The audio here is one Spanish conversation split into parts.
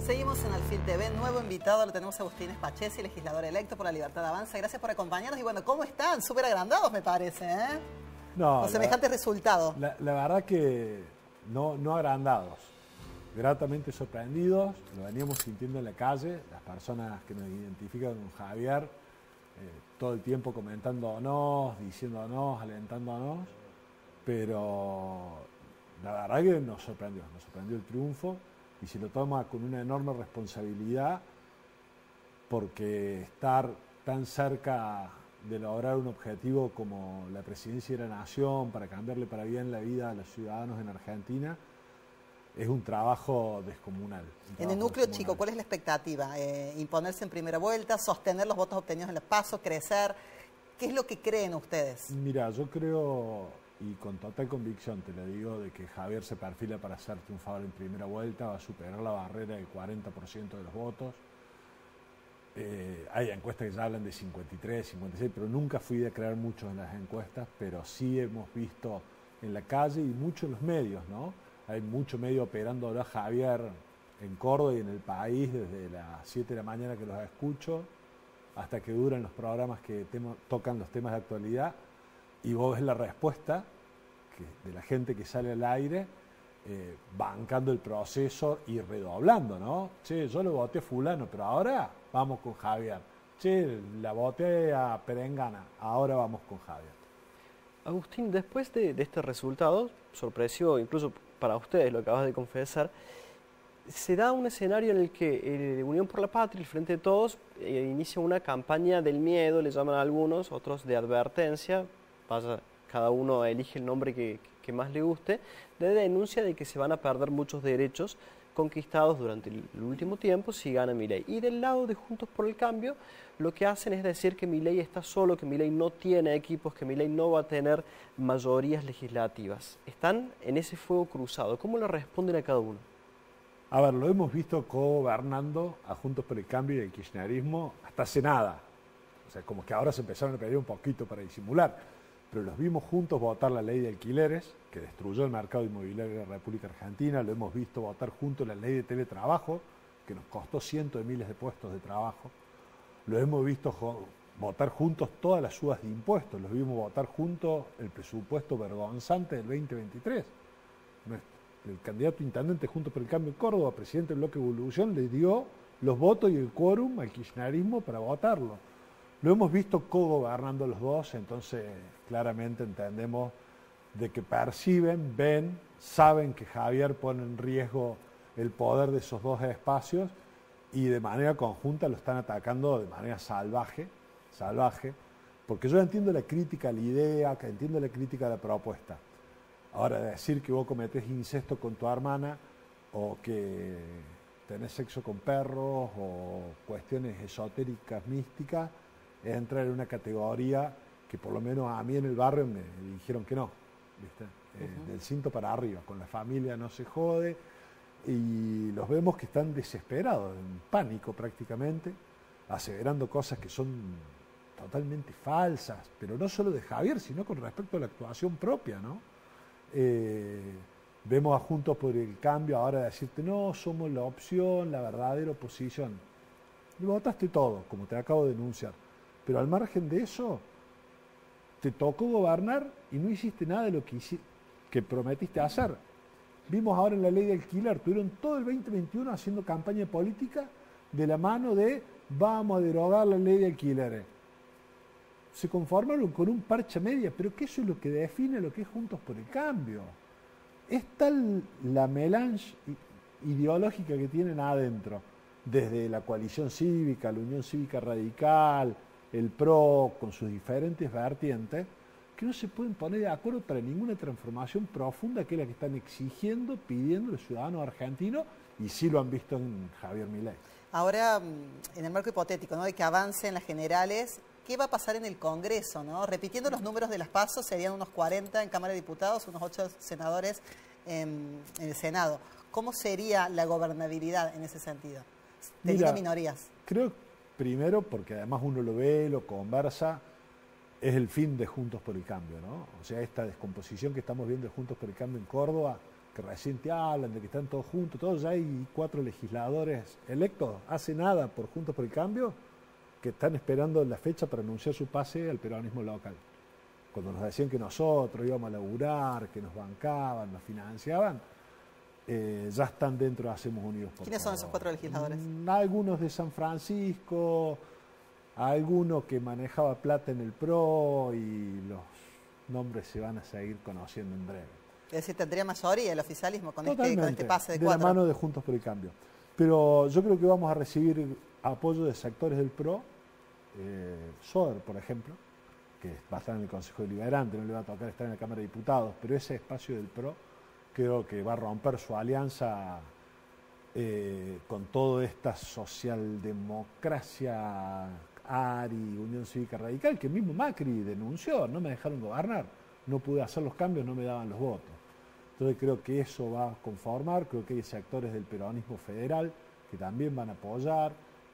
Seguimos en Alfil TV, nuevo invitado, lo tenemos a Agustín Spachesi, legislador electo por la Libertad de Avanza. Gracias por acompañarnos y bueno, ¿cómo están? Súper agrandados me parece, ¿eh? No, con semejante resultado. La verdad que no agrandados, gratamente sorprendidos, lo veníamos sintiendo en la calle, las personas que nos identifican con Javier, todo el tiempo comentándonos, diciéndonos, alentándonos, pero la verdad que nos sorprendió el triunfo y se lo toma con una enorme responsabilidad porque estar tan cerca de lograr un objetivo como la presidencia de la Nación para cambiarle para bien la vida a los ciudadanos en Argentina es un trabajo descomunal. En el núcleo chico, ¿cuál es la expectativa? ¿Imponerse en primera vuelta, sostener los votos obtenidos en los pasos, crecer? ¿Qué es lo que creen ustedes? Mira, yo creo, y con total convicción te lo digo, de que Javier se perfila para ser triunfador en primera vuelta, va a superar la barrera del 40% de los votos. Hay encuestas que ya hablan de 53, 56, pero nunca fui de creer mucho en las encuestas, pero sí hemos visto en la calle y mucho en los medios, ¿no? Hay mucho medio operando ahora Javier en Córdoba y en el país desde las 7 de la mañana que los escucho hasta que duran los programas que tocan los temas de actualidad y vos ves la respuesta de la gente que sale al aire bancando el proceso y redoblando, ¿no? Che, yo lo voté a fulano, pero ahora vamos con Javier. Che, la voté a Perengana, ahora vamos con Javier. Agustín, después de este resultado, sorprendió incluso para ustedes, lo acabas de confesar, se da un escenario en el que Unión por la Patria, el Frente de Todos, inicia una campaña del miedo, le llaman a algunos, otros de advertencia, cada uno elige el nombre que más le guste, de denuncia de que se van a perder muchos derechos conquistados durante el último tiempo si gana Milei. Y del lado de Juntos por el Cambio, lo que hacen es decir que Milei está solo, que Milei no tiene equipos, que Milei no va a tener mayorías legislativas. Están en ese fuego cruzado. ¿Cómo le responden a cada uno? A ver, lo hemos visto gobernando a Juntos por el Cambio y el kirchnerismo hasta hace nada. O sea, como que ahora se empezaron a pedir un poquito para disimular. Pero los vimos juntos votar la ley de alquileres, que destruyó el mercado inmobiliario de la República Argentina. Lo hemos visto votar juntos la ley de teletrabajo, que nos costó cientos de miles de puestos de trabajo. Lo hemos visto votar juntos todas las subas de impuestos. Los vimos votar juntos el presupuesto vergonzante del 2023. El candidato intendente Juntos por el Cambio en Córdoba, presidente del Bloque de Evolución, le dio los votos y el quórum al kirchnerismo para votarlo. Lo hemos visto co-gobernando los dos, entonces claramente entendemos de que perciben, ven, saben que Javier pone en riesgo el poder de esos dos espacios y de manera conjunta lo están atacando de manera salvaje, porque yo entiendo la crítica a la idea, que entiendo la crítica a la propuesta. Ahora, decir que vos cometés incesto con tu hermana o que tenés sexo con perros o cuestiones esotéricas, místicas, es entrar en una categoría que por lo menos a mí en el barrio me dijeron que no, ¿viste? Del cinto para arriba, con la familia no se jode y los vemos que están desesperados, en pánico prácticamente, aseverando cosas que son totalmente falsas, pero no solo de Javier, sino con respecto a la actuación propia, ¿no? Vemos a Juntos por el Cambio ahora decirte, no, somos la opción, la verdadera oposición. Y votaste todo, como te acabo de denunciar. Pero al margen de eso, te tocó gobernar y no hiciste nada de lo que prometiste hacer. Vimos ahora en la ley de alquiler, tuvieron todo el 2021 haciendo campaña política de la mano de vamos a derogar la ley de alquileres. Se conformaron con un parche media, pero que eso es lo que define lo que es Juntos por el Cambio. Es tal la melange ideológica que tienen adentro, desde la coalición cívica, la Unión Cívica Radical, el PRO, con sus diferentes vertientes, que no se pueden poner de acuerdo para ninguna transformación profunda que es la que están exigiendo, pidiendo los ciudadanos argentinos, y sí lo han visto en Javier Milei. Ahora, en el marco hipotético, ¿no?, de que avancen las generales, ¿qué va a pasar en el Congreso, ¿no? Repitiendo los números de las PASO, serían unos 40 en Cámara de Diputados, unos 8 senadores en el Senado. ¿Cómo sería la gobernabilidad en ese sentido? Teniendo minorías. Creo, primero, porque además uno lo ve, lo conversa, es el fin de Juntos por el Cambio, ¿no? O sea, esta descomposición que estamos viendo de Juntos por el Cambio en Córdoba que recién te hablan de que están todos juntos, todos ya hay 4 legisladores electos, hace nada por Juntos por el Cambio, que están esperando la fecha para anunciar su pase al peronismo local. Cuando nos decían que nosotros íbamos a laburar, que nos bancaban, nos financiaban, ya están dentro de Hacemos Unidos por ¿Quiénes son esos 4 legisladores? Algunos de San Francisco, alguno que manejaba plata en el PRO, y los nombres se van a seguir conociendo en breve. Es decir, tendría mayoría el oficialismo con este pase de 4. De la mano de Juntos por el Cambio. Pero yo creo que vamos a recibir apoyo de sectores del PRO, Soder, por ejemplo, que va a estar en el Consejo Deliberante, no le va a tocar estar en la Cámara de Diputados, pero ese espacio del PRO creo que va a romper su alianza con toda esta socialdemocracia, ARI, Unión Cívica Radical, que mismo Macri denunció: no me dejaron gobernar, no pude hacer los cambios, no me daban los votos. Entonces creo que eso va a conformar, creo que hay sectores del peronismo federal que también van a apoyar,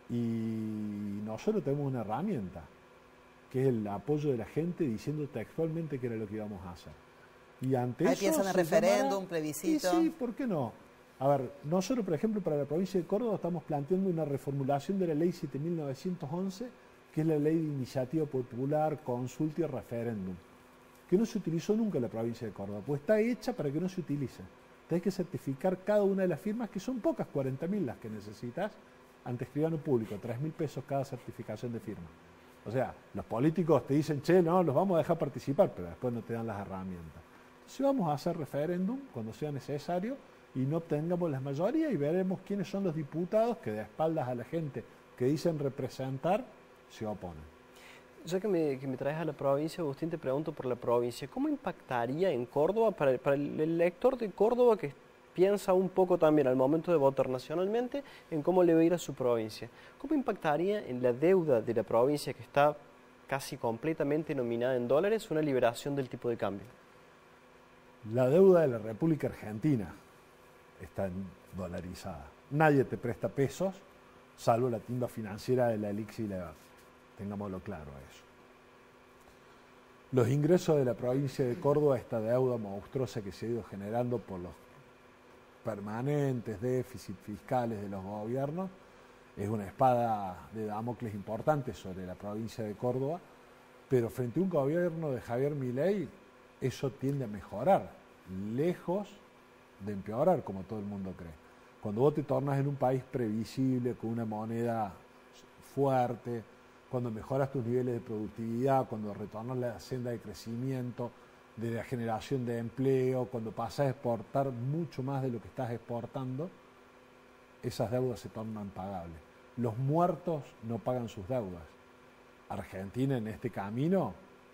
y nosotros tenemos una herramienta, que es el apoyo de la gente diciendo textualmente qué era lo que íbamos a hacer. Y ante ahí eso piensan en referéndum, plebiscito. Sí, ¿por qué no? A ver, nosotros, por ejemplo, para la provincia de Córdoba estamos planteando una reformulación de la ley 7.911, que es la ley de iniciativa popular, consulta y referéndum, que no se utilizó nunca en la provincia de Córdoba, pues está hecha para que no se utilice. Tenés que certificar cada una de las firmas, que son pocas, 40.000 las que necesitas, ante escribano público, 3.000 pesos cada certificación de firma. O sea, los políticos te dicen: che, no, los vamos a dejar participar, pero después no te dan las herramientas. Entonces vamos a hacer referéndum cuando sea necesario y no obtengamos las mayorías, y veremos quiénes son los diputados que, de espaldas a la gente que dicen representar, se oponen. Ya que me traes a la provincia, Agustín, te pregunto por la provincia. ¿Cómo impactaría en Córdoba, para el elector de Córdoba que piensa un poco también al momento de votar nacionalmente en cómo le va a ir a su provincia? ¿Cómo impactaría en la deuda de la provincia, que está casi completamente nominada en dólares, una liberación del tipo de cambio? La deuda de la República Argentina está dolarizada. Nadie te presta pesos, salvo la timba financiera de la Elixir y la EVAP. Tengámoslo claro a eso. Los ingresos de la provincia de Córdoba, esta deuda monstruosa que se ha ido generando por los permanentes déficits fiscales de los gobiernos, es una espada de Damocles importante sobre la provincia de Córdoba, pero frente a un gobierno de Javier Milei, eso tiende a mejorar, lejos de empeorar, como todo el mundo cree. Cuando vos te tornas en un país previsible, con una moneda fuerte, cuando mejoras tus niveles de productividad, cuando retornas la senda de crecimiento, de la generación de empleo, cuando pasas a exportar mucho más de lo que estás exportando, esas deudas se tornan pagables. Los muertos no pagan sus deudas. Argentina, en este camino,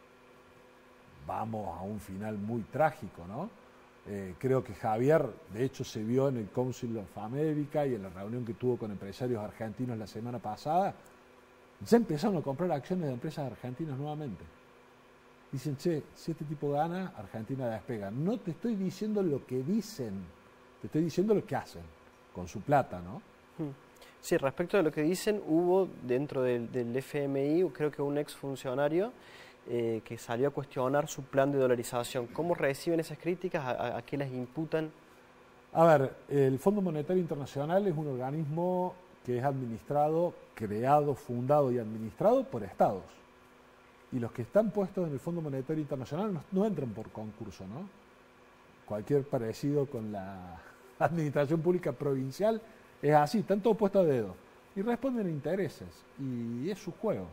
vamos a un final muy trágico, ¿no? Creo que Javier, de hecho, se vio en el Council of America y en la reunión que tuvo con empresarios argentinos la semana pasada. Ya empezaron a comprar acciones de empresas argentinas nuevamente. Dicen: che, si este tipo gana, Argentina despega. No te estoy diciendo lo que dicen, te estoy diciendo lo que hacen con su plata, ¿no? Sí, respecto de lo que dicen, hubo dentro del FMI, creo que un exfuncionario que salió a cuestionar su plan de dolarización. ¿Cómo reciben esas críticas? ¿A qué las imputan? A ver, el Fondo Monetario Internacional es un organismo que es administrado, creado, fundado y administrado por estados. Y los que están puestos en el Fondo Monetario Internacional no entran por concurso, ¿no? Cualquier parecido con la administración pública provincial es así, están todos puestos a dedo. Y responden a intereses, y es su juego.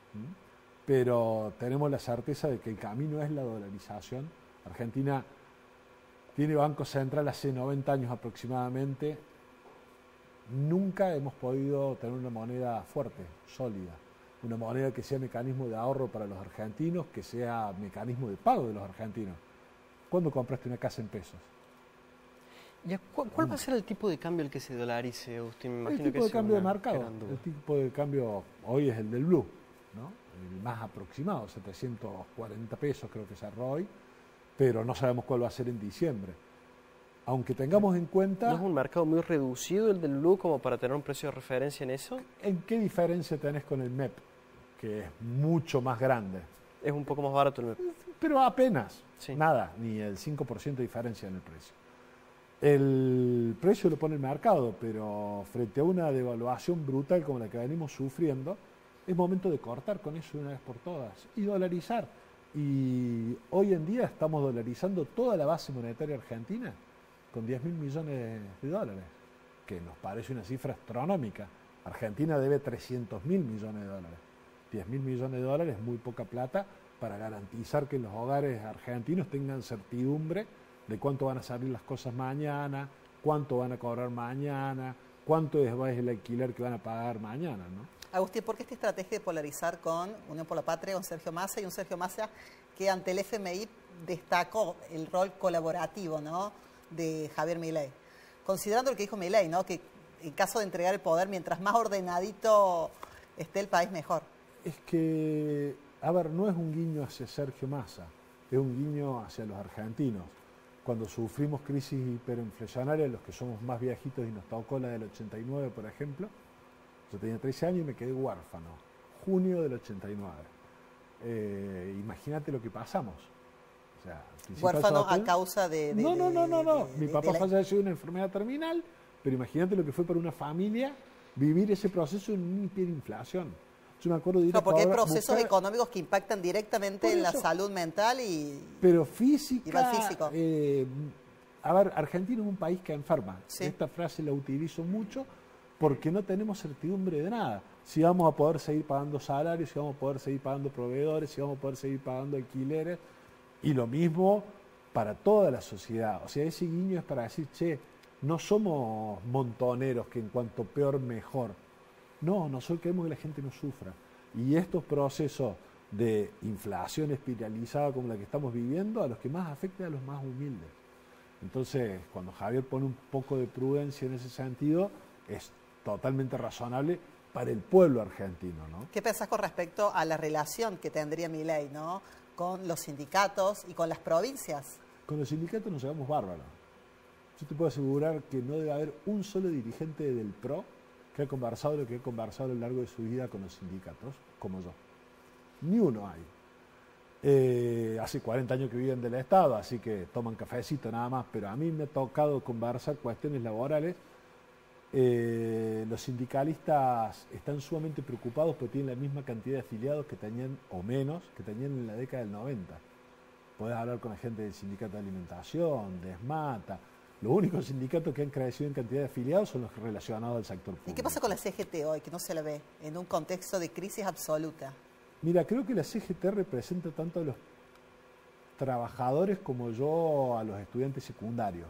Pero tenemos la certeza de que el camino es la dolarización. Argentina tiene Banco Central hace 90 años aproximadamente. Nunca hemos podido tener una moneda fuerte, sólida. Una moneda que sea mecanismo de ahorro para los argentinos, que sea mecanismo de pago de los argentinos. ¿Cuándo compraste una casa en pesos? ¿Y cuál va a ser el tipo de cambio al que se dolarice, Agustín? Me imagino el tipo que de cambio de mercado. gran duda. El tipo de cambio hoy es el del blue, ¿no? El más aproximado, 740 pesos creo que cerró hoy, pero no sabemos cuál va a ser en diciembre. Aunque tengamos en cuenta... ¿No es un mercado muy reducido el del blue como para tener un precio de referencia en eso? ¿En qué diferencia tenés con el MEP? Que es mucho más grande. Es un poco más barato el MEP. Pero apenas, Sí. nada, ni el 5% de diferencia en el precio. El precio lo pone el mercado, pero frente a una devaluación brutal como la que venimos sufriendo, es momento de cortar con eso de una vez por todas y dolarizar. Y hoy en día estamos dolarizando toda la base monetaria argentina con 10.000 millones de dólares, que nos parece una cifra astronómica. Argentina debe 300.000 millones de dólares. 10.000 millones de dólares es muy poca plata para garantizar que los hogares argentinos tengan certidumbre de cuánto van a salir las cosas mañana, cuánto van a cobrar mañana, cuánto es el alquiler que van a pagar mañana, ¿no? Agustín, ¿por qué esta estrategia de polarizar con Unión por la Patria, con Sergio Massa, y un Sergio Massa que ante el FMI destacó el rol colaborativo, ¿no?, de Javier Milei? Considerando lo que dijo Milei, ¿no?, que en caso de entregar el poder, mientras más ordenadito esté el país, mejor. Es que, a ver, no es un guiño hacia Sergio Massa, es un guiño hacia los argentinos. Cuando sufrimos crisis hiperinflacionarias, los que somos más viejitos y nos tocó la del 89, por ejemplo, yo tenía 13 años y me quedé huérfano, junio del 89. Imagínate lo que pasamos. O sea, huérfano a causa de... No. Mi papá falleció de una enfermedad terminal, pero imagínate lo que fue para una familia vivir ese proceso en una hiperinflación. Yo me acuerdo de ir porque hay procesos económicos que impactan directamente en la salud mental y... Pero física... Y mal físico. A ver, Argentina es un país que enferma. Sí. Esta frase la utilizo mucho porque no tenemos certidumbre de nada. Si vamos a poder seguir pagando salarios, si vamos a poder seguir pagando proveedores, si vamos a poder seguir pagando alquileres. Y lo mismo para toda la sociedad. O sea, ese guiño es para decir, che, no somos montoneros que en cuanto peor, mejor. No, nosotros queremos que la gente no sufra. Y estos procesos de inflación espiralizada como la que estamos viviendo, a los que más afecta a los más humildes. Entonces, cuando Javier pone un poco de prudencia en ese sentido, es totalmente razonable para el pueblo argentino, ¿no? ¿Qué pensás con respecto a la relación que tendría Milei, ¿no?, con los sindicatos y con las provincias? Con los sindicatos nos llevamos bárbaros. Yo te puedo asegurar que no debe haber un solo dirigente del PRO que ha conversado lo que he conversado a lo largo de su vida con los sindicatos, como yo. Ni uno hay. Hace 40 años que viven del Estado, así que toman cafecito nada más, pero a mí me ha tocado conversar cuestiones laborales. Los sindicalistas están sumamente preocupados porque tienen la misma cantidad de afiliados que tenían, o menos, que tenían en la década del 90. Podés hablar con la gente del sindicato de alimentación, de ESMATA. Los únicos sindicatos que han crecido en cantidad de afiliados son los relacionados al sector público. ¿Y qué pasa con la CGT hoy, que no se la ve en un contexto de crisis absoluta? Mira, creo que la CGT representa tanto a los trabajadores como yo a los estudiantes secundarios.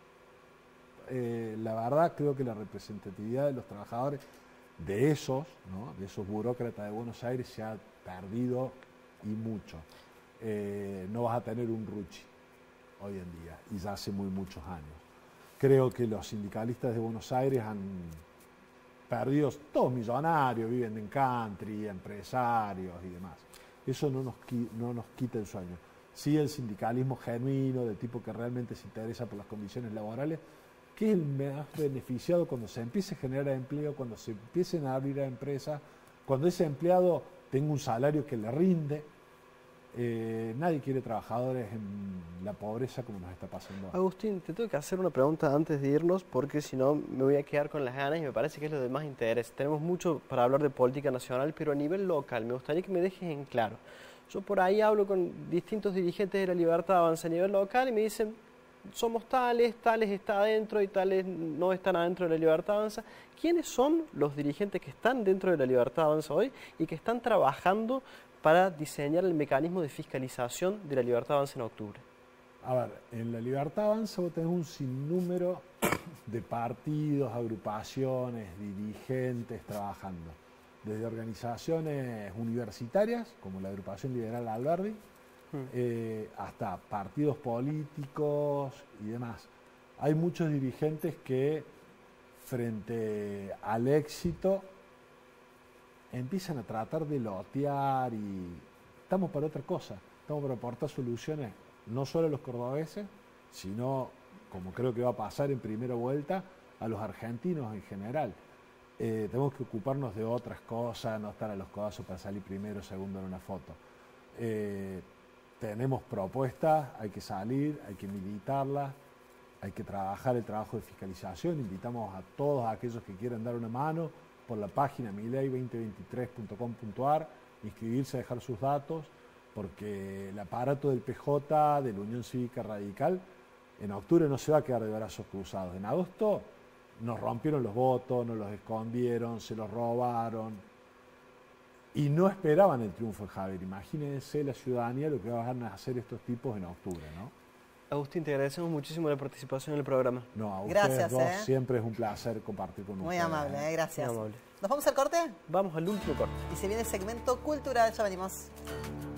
La verdad, creo que la representatividad de los trabajadores, de esos, ¿no?, de esos burócratas de Buenos Aires, se ha perdido y mucho. No vas a tener un Rucci hoy en día, y ya hace muchos años. Creo que los sindicalistas de Buenos Aires han perdido, todos millonarios, viven en country, empresarios y demás. Eso no nos quita el sueño. Sí, el sindicalismo genuino, de tipo que realmente se interesa por las condiciones laborales, que es el más beneficiado cuando se empiece a generar empleo, cuando se empiecen a abrir a empresas, cuando ese empleado tenga un salario que le rinde. Nadie quiere trabajadores en la pobreza como nos está pasando ahora. Agustín, te tengo que hacer una pregunta antes de irnos, porque si no me voy a quedar con las ganas y me parece que es lo de más interés. Tenemos mucho para hablar de política nacional, pero a nivel local me gustaría que me dejes en claro. Yo por ahí hablo con distintos dirigentes de la Libertad Avanza a nivel local y me dicen, somos tales está adentro y tales no están adentro de la Libertad Avanza. ¿Quiénes son los dirigentes que están dentro de la Libertad Avanza hoy y que están trabajando para diseñar el mecanismo de fiscalización de la Libertad Avanza en octubre? A ver, en la Libertad Avanza vos tenés un sinnúmero de partidos, agrupaciones, dirigentes trabajando. Desde organizaciones universitarias, como la Agrupación Liberal Alberdi, hasta partidos políticos y demás. Hay muchos dirigentes que, frente al éxito, empiezan a tratar de lotear y estamos para otra cosa. Estamos para aportar soluciones no solo a los cordobeses, sino, como creo que va a pasar en primera vuelta, a los argentinos en general. Tenemos que ocuparnos de otras cosas, no estar a los codazos para salir primero o segundo en una foto. Tenemos propuestas, hay que salir, hay que militarlas, Hay que trabajar el trabajo de fiscalización. Invitamos a todos aquellos que quieran dar una mano por la página milei2023.com.ar, inscribirse, dejar sus datos, porque el aparato del PJ, de la Unión Cívica Radical, en octubre no se va a quedar de brazos cruzados. En agosto nos rompieron los votos, nos los escondieron, se los robaron y no esperaban el triunfo de Javier. Imagínense la ciudadanía lo que van a hacer estos tipos en octubre, ¿no? Agustín, te agradecemos muchísimo la participación en el programa. No, a Gracias, ustedes dos siempre es un placer compartir con Muy ustedes. amable, gracias. Muy amable. ¿Nos vamos al corte? Vamos al último corte. Y se viene el segmento cultural, ya venimos.